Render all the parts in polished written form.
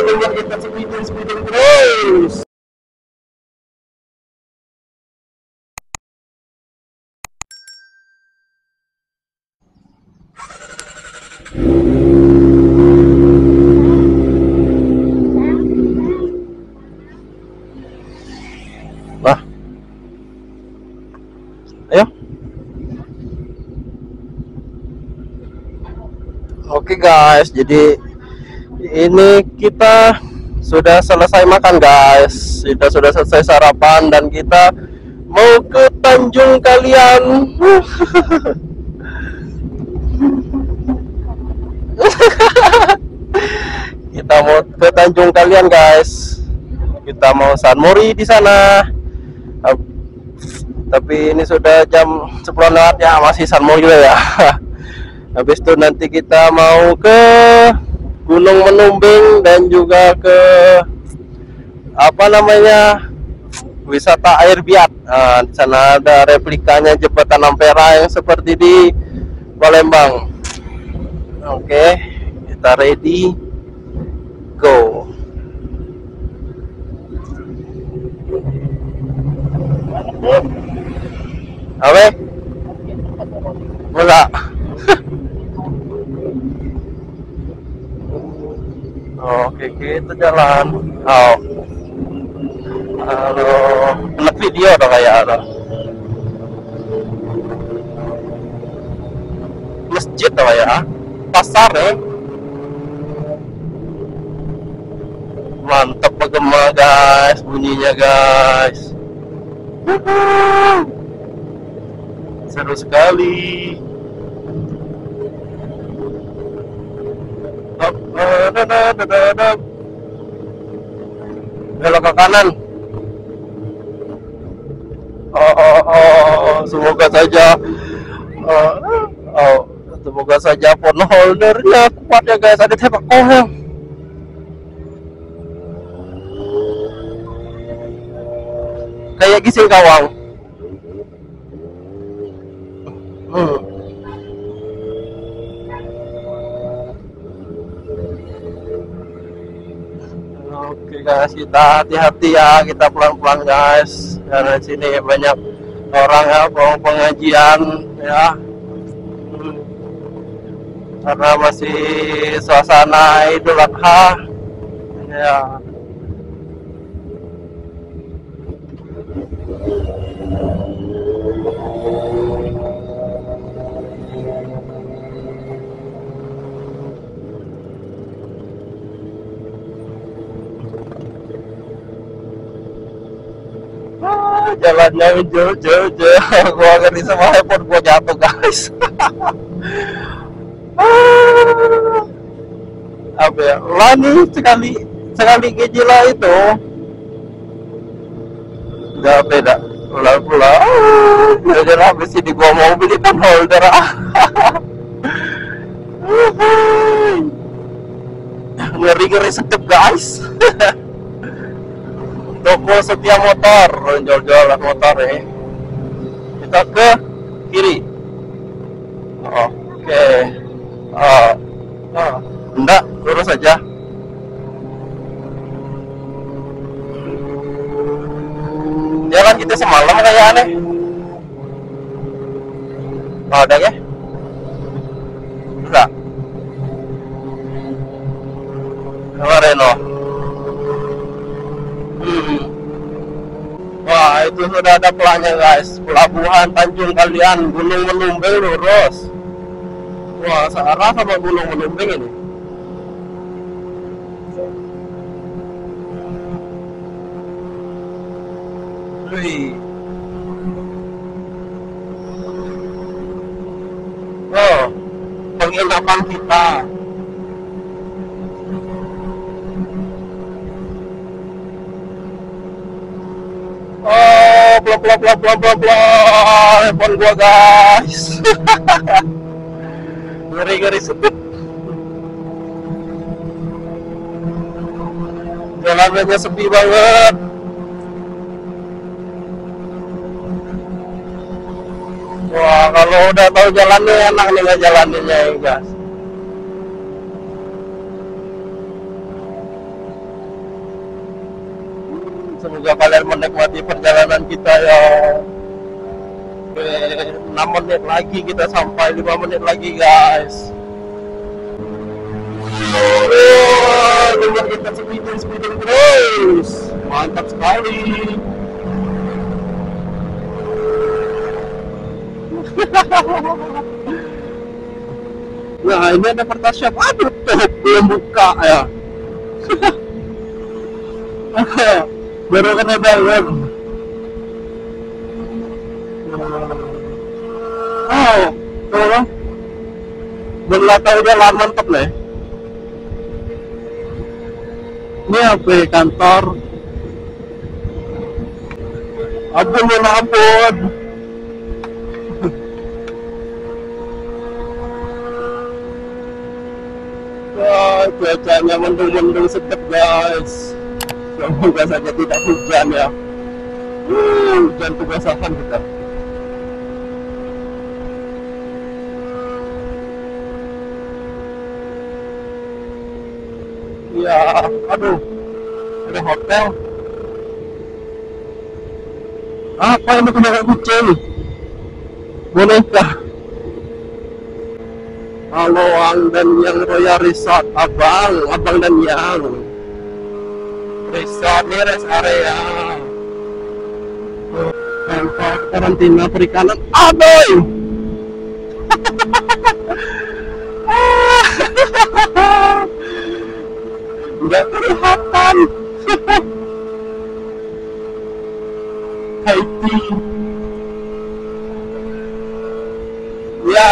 biar kita speeding terus. Nah, ayo. Oke guys, jadi ini kita sudah selesai makan guys, kita sudah selesai sarapan dan kita mau ke Tanjung Kalian. Kita mau ke Tanjung Kalian guys, kita mau sunmori di sana. Tapi ini sudah jam 10 lewat ya, masih sunmori juga ya. Habis itu nanti kita mau ke Gunung Menumbing dan juga ke apa namanya, wisata air biak. Nah, di sana ada replikanya jembatan Ampera yang seperti di Palembang. Oke, kita ready, go. Apa? Bola. Oke, kita jalan. Oh, halo, anak video dong kayak ada masjid dong ya, pasar ya. Mantap bergema guys, bunyinya guys. Seru sekali. Belok ke kanan. Semoga saja semoga saja phone holdernya kuat ya guys. Ada tembak kohel. Kayak gising kawang. Oke guys, kita hati-hati ya, kita pelan-pelan guys, karena di sini banyak orang ya, pengajian ya, karena masih suasana Idul Adha ya. Jalannya jauh, gua ngeri sama handphone gua jatuh guys. Apa ya, lani sekali gejala itu udah beda pula jadi habis ini gua mau beli phone holder. Ngeri sedep guys. Toko Setia Motor, jual-jualan motor ya. Kita ke kiri. Oke. Enggak, lurus aja. Jalan kita semalam kayak aneh. Ada ya? Enggak. Kemarin Wah, itu sudah ada pelanya guys, pelabuhan Tanjung Kalian, Gunung Menumbing lurus. Wah, searah sama Gunung Menumbing ini. Wih. Oh, penginapan kita. Oh, pelan handphone gua guys. Ngeri sedikit. Jalannya sepi banget. Wah, kalau udah tahu jalannya enak nih nggak jalannya ya guys. Semoga kalian menikmati perjalanan kita ya. Oke, 6 menit lagi kita sampai, 5 menit lagi guys. Dengar kita speeding terus, mantap sekali. Nah ini ada pertasiap, aduh belum buka ya. Baru kena dalam. Oh, tolong. Belakang udah lah mantap nih. Ini apa kantor? Ampun, ampun. Wah, cuacanya mendung-mendung sedap guys. Semoga saja tidak hujan ya. Hujan kebasahan kita. Ya, aduh, ada hotel. Apa yang digunakan kucing? Boneka. Halo, Ang dan Yang Royal Resort, abang dan Yang. Resort ini rest area. Tempat karantina perikanan. Aduh. Nggak kelihatan. Haiti. Ya.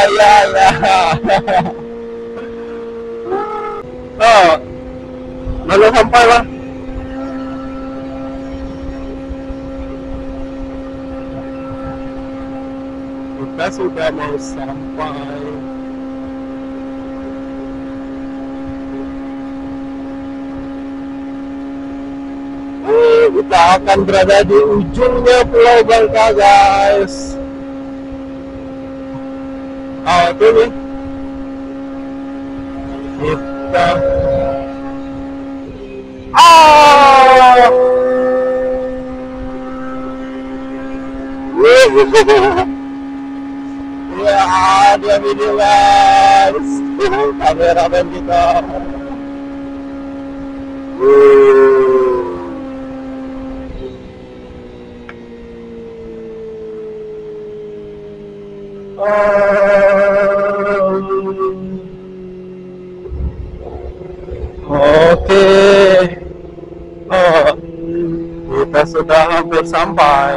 Oh, lalu sampai lah. Kita sudah mau sampai. Kita akan berada di ujungnya Pulau Bangka guys. Oh itu nih. Kita ya dia video guys. Kameramen kita. Oke. Oh, kita sudah hampir sampai.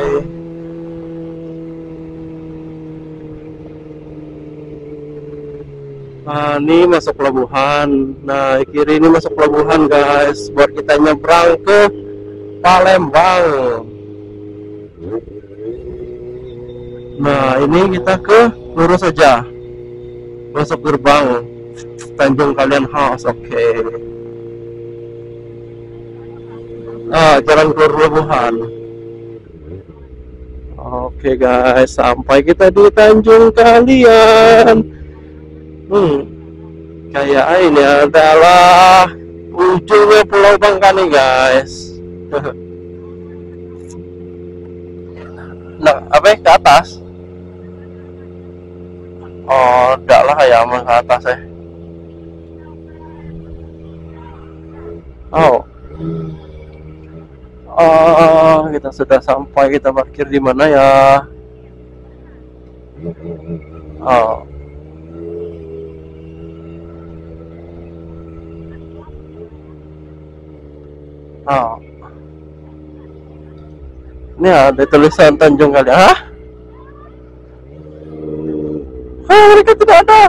Nah, ini masuk pelabuhan. Nah, kiri ini masuk pelabuhan guys, buat kita nyebrang ke Palembang. Nah, ini kita ke lurus saja, masuk gerbang Tanjung Kalian House. Oke. Jalan keluar pelabuhan. Oke guys, sampai kita di Tanjung Kalian. Kayak ini adalah ujungnya Pulau Bangka nih guys. Nah, apa ke atas? Oh, enggak lah ya, mau ke atas ya. Oh, kita sudah sampai. Kita parkir di mana ya? Oh. Ini ada tulisan Tanjung Kalian. Mereka tidak ada.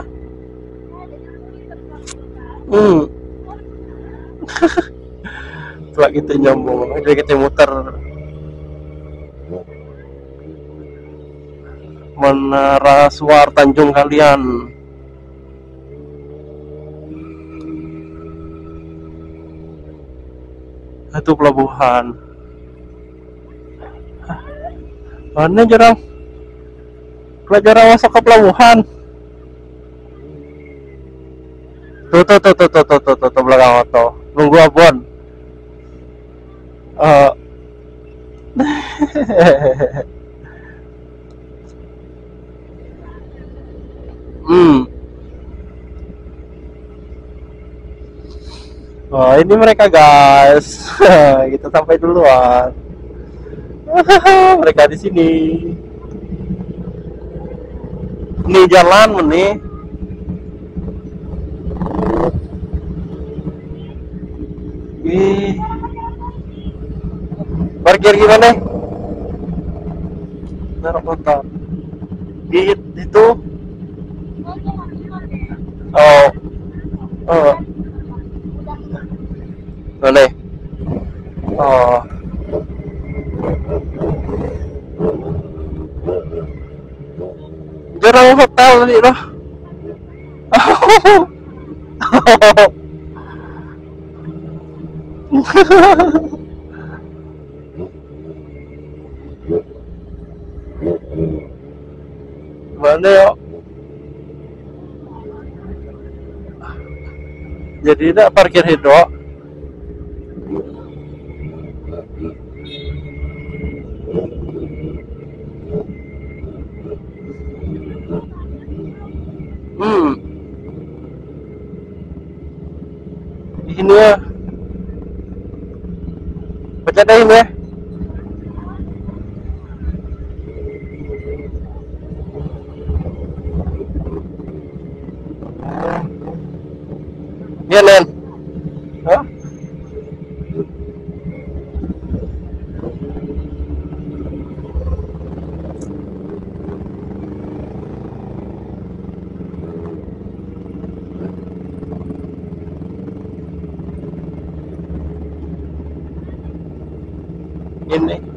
Setelah kita nyambung, jadi kita muter. Menara Suar Tanjung Kalian. Itu pelabuhan. Mana jarang pelajaran masuk ke pelabuhan. Tuh belakang auto. Nunggu abon. Hmm. Wah, ini mereka guys. Kita sampai duluan. Mereka di sini. Ini jalan nih. Ih, parkir gimana? Naruh motor. Itu. Oh, oh, boleh. Oh, jarang hotel tadi loh. Mana ya? Jadi tidak parkir hidro. Hmm, ini ya. Baca deh ini ya. Iya, Nen. Hah? Ini.